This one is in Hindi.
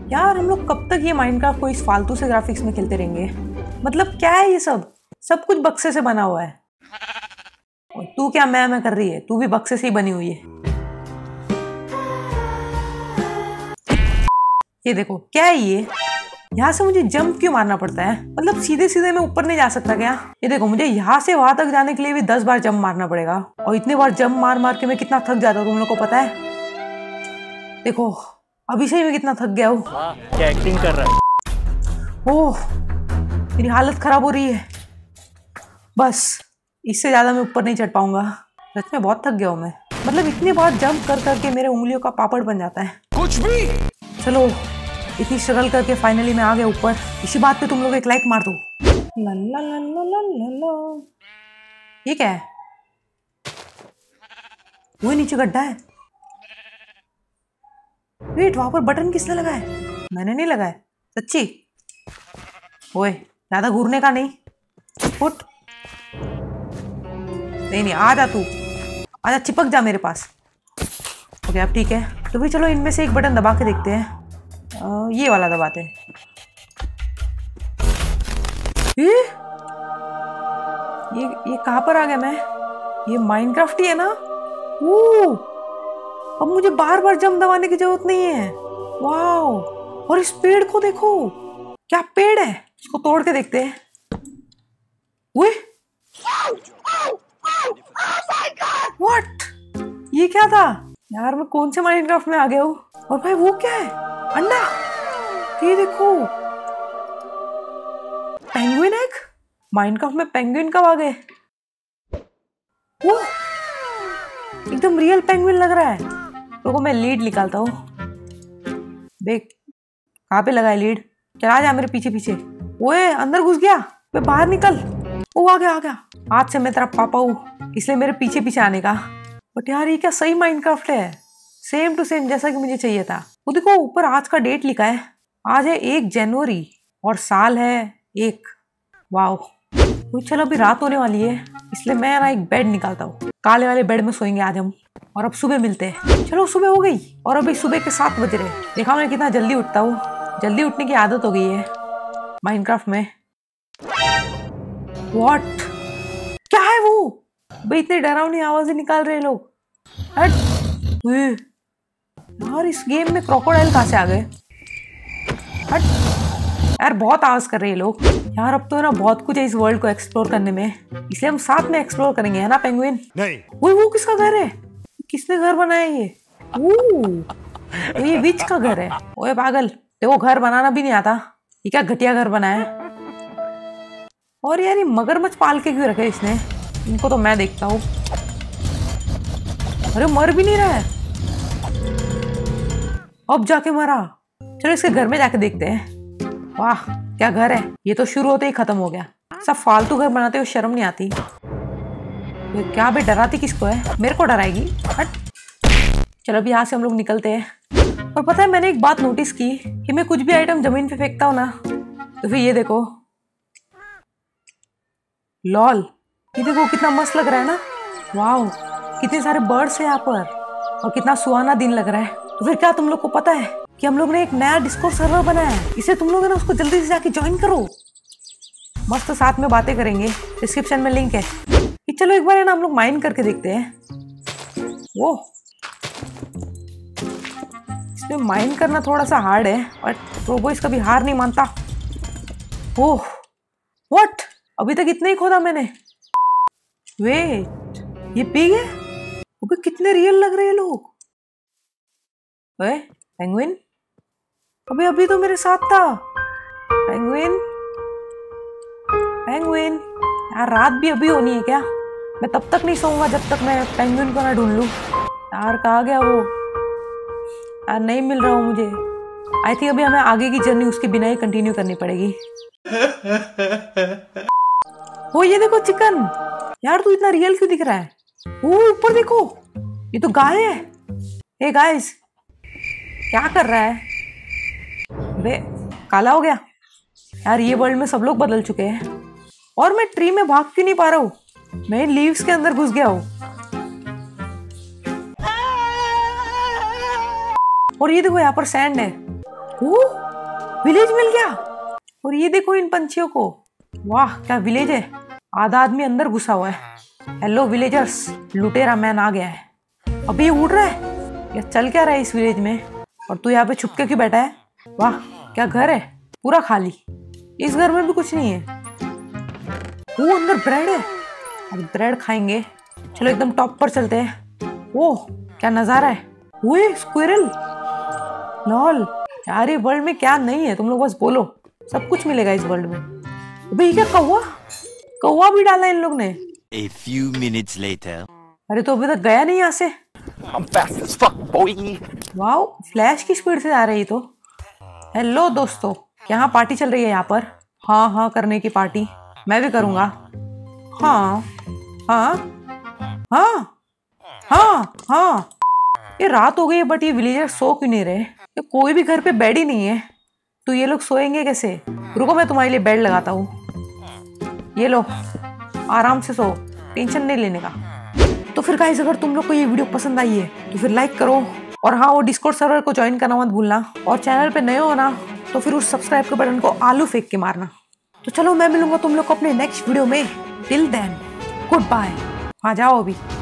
यार हम लोग कब तक ये माइनक्राफ्ट को इस फालतू से ग्राफिक्स में खेलते रहेंगे? मतलब क्या है ये सब कुछ बक्से से बना हुआ है। और तू क्या मैं कर रही है? तू भी बक्से से ही बनी हुई है। ये देखो क्या है ये? यहाँ से मुझे जंप क्यों मारना पड़ता है? मतलब सीधे सीधे मैं ऊपर नहीं जा सकता क्या? ये देखो मुझे यहाँ से वहां तक जाने के लिए भी 10 बार जंप मारना पड़ेगा। और इतने बार जंप मार मार के मैं कितना थक जाता हूँ तुम लोग को पता है? देखो अभी से ही मैं कितना थक गया हूँ। क्या एक्टिंग कर रहा है? ओह मेरी हालत खराब हो रही है। बस इससे ज्यादा मैं ऊपर नहीं चढ़ पाऊंगा। सच में बहुत थक गया हूँ मैं। मतलब इतनी बार जंप कर करके मेरे उंगलियों का पापड़ बन जाता है। कुछ भी। चलो इतनी स्ट्रगल करके फाइनली मैं आ गया ऊपर। इसी बात पे तुम लोग एक लाइक मार दो। ला ला ला ला ला ला ला। ये क्या है? वो नीचे गड्ढा है। वेट वहां पर बटन किसने लगाया? मैंने नहीं लगाया सच्ची। ओए ज्यादा घूरने का नहीं। फुट नहीं आ जा तू। आजा चिपक जा मेरे पास। ओके अब ठीक है। तो भी चलो इनमें से एक बटन दबा के देखते हैं। ये वाला दबाते हैं। ये कहाँ पर आ गया मैं? ये माइनक्राफ्ट ही है ना? अब मुझे बार बार जंप दबाने की जरूरत नहीं है। वाओ और इस पेड़ को देखो। क्या पेड़ है? इसको तोड़ के देखते हैं। व्हाट? ये क्या था यार? मैं कौन से माइनक्राफ्ट में आ गया हूँ? और भाई वो क्या है? अंडा। ये देखो पेंगुइन एग। माइनक्राफ्ट में पेंगुइन कब आ गए? वो एकदम रियल पेंगुइन लग रहा है। रुको मैं लीड निकालता हूँ। देख कहाँ पे लगा है लीड? चला जा मेरे पीछे पीछे। ओए अंदर घुस गया। मैं बाहर निकल। ओ आ गया। आज से मैं तेरा पापा हूँ इसलिए मेरे पीछे पीछे आने का। बट यार ये क्या सही माइनक्राफ्ट है? सेम टू सेम जैसा कि मुझे चाहिए था। वो देखो ऊपर आज का डेट लिखा है। आज है 1 जनवरी और साल है 1। वाओ तो चलो अभी रात होने वाली है इसलिए मैं ना एक बेड निकालता हूँ। काले वाले बेड में सोएंगे आज हम। और अब सुबह मिलते हैं। चलो सुबह हो गई और अभी सुबह के 7 बज रहे। देखा मैं कितना जल्दी उठता हूँ। जल्दी उठने की आदत हो गई है माइनक्राफ्ट में। व्हाट? क्या है वो? भाई इतनी डरावनी आवाजें निकाल रहे लोग। हट। यार इस गेम में क्रोकोडाइल कहाँ से आ गए? हट यार बहुत आवाज कर रहे हैं लोग। यार अब तो है ना बहुत कुछ है इस वर्ल्ड को एक्सप्लोर करने में इसलिए हम साथ में एक्सप्लोर करेंगे है ना पेंगुइन? नहीं। वो किसका घर है? किसने घर बनाया ये? तो ये विच का घर है। ओए पागल देखो घर बनाना भी नहीं आता। ये क्या घटिया घर बनाया है। और यार ये मगरमच्छ पाल के क्यों रखे इसने? इनको तो मैं देखता हूँ। अरे मर भी नहीं रहा है। अब जाके मरा। चलो इसके घर में जाके देखते हैं। वाह क्या घर है। ये तो शुरू होते ही खत्म हो गया। सब फालतू घर बनाते हुए शर्म नहीं आती। ये क्या बे डराती किसको है? मेरे को डराएगी। हट। चलो अभी यहाँ से हम लोग निकलते हैं। और पता है मैंने एक बात नोटिस की कि मैं कुछ भी आइटम जमीन पे फेंकता हूँ ना तो फिर ये देखो लॉल। ये देखो कितना मस्त लग रहा है ना। वाओ कितने सारे बर्ड्स हैं यहाँ पर और कितना सुहाना दिन लग रहा है। तो फिर क्या तुम लोग को पता है कि हम लोग ने एक नया डिस्कॉर्ड सर्वर बनाया है? इसे तुम लोग ना उसको जल्दी से जाके ज्वाइन करो। मस्त साथ में बातें करेंगे। डिस्क्रिप्शन में लिंक है। चलो एक बार है ना हम लोग माइन करके देखते हैं। वो इसमें माइन करना थोड़ा सा हार्ड है बट रोबो कभी हार नहीं मानता। Oh what? अभी तक इतना ही खोदा मैंने। वेट ये पिग है? अबे कितने रियल लग रहे हैं लोग। ओए पेंगुइन अभी तो मेरे साथ था। पेंगुइन यार रात भी अभी होनी है क्या? मैं तब तक नहीं सोऊंगा जब तक मैं पेंगुइन को ना ढूंढ लूं। यार कहाँ गया वो? यार नहीं मिल रहा हूँ मुझे। आई थिंक अभी हमें आगे की जर्नी उसके बिना ही कंटिन्यू करनी पड़ेगी। वो ये देखो चिकन। यार तू इतना रियल क्यों दिख रहा है? वो ऊपर देखो ये तो गाय है। हे गाइस क्या कर रहा है? बे काला हो गया। यार ये वर्ल्ड में सब लोग बदल चुके हैं और मैं ट्री में भाग क्यों नहीं पा रहा हूँ? मैं लीव्स के अंदर घुस गया हूँ। और ये देखो यहाँ पर सैंड है। विलेज मिल गया। और ये देखो इन पंछियों को, वाह क्या विलेज है। आधा आदमी अंदर घुसा हुआ है। हेलो विलेजर्स, लुटेरा मैन आ गया है। अभी ये उड़ रहा है या चल क्या रहा है इस विलेज में? और तू यहाँ पे छुप के क्यों बैठा है? वाह क्या घर है, पूरा खाली। इस घर में भी कुछ नहीं है। वो अंदर ब्रेड है, अब ब्रेड खाएंगे। चलो एकदम टॉप पर चलते हैं। ओह क्या नजारा है। वो स्क्विरल, लॉल यार ये वर्ल्ड में क्या नहीं है, तुम लोग बस बोलो, सब कुछ मिलेगा इस वर्ल्ड में। अबे ये क्या कौवा, कौवा भी डाला इन लोग ने। A few minutes later. अरे तो अभी तक गया नहीं यहाँ से। I'm fast as fuck, boy. Wow flash की स्पीड से आ रही तो। हेलो दोस्तों, यहाँ पार्टी चल रही है यहाँ पर। हाँ हाँ करने की पार्टी, मैं भी करूँगा। हाँ हाँ हाँ हाँ हाँ। ये रात हो गई है बट ये विलेजर सो क्यों नहीं रहे? ये कोई भी घर पे बेड ही नहीं है, तो ये लोग सोएंगे कैसे? रुको मैं तुम्हारे लिए बेड लगाता हूँ। ये लो आराम से सो, टेंशन नहीं लेने का। तो फिर गाइस अगर तुम लोग को ये वीडियो पसंद आई है तो फिर लाइक करो, और हाँ वो डिस्कॉर्ड सर्वर को ज्वाइन करना मत भूलना, और चैनल पे नए हो ना तो फिर उस सब्सक्राइब के बटन को आलू फेंक के मारना। तो चलो मैं मिलूंगा तुम लोग को अपने नेक्स्ट वीडियो में। Till then good bye. हाँ जाओ अभी।